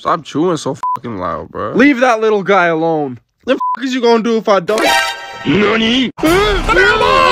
Stop chewing so fucking loud, bro. Leave that little guy alone. The fuck is you gonna do if I don't? Nani?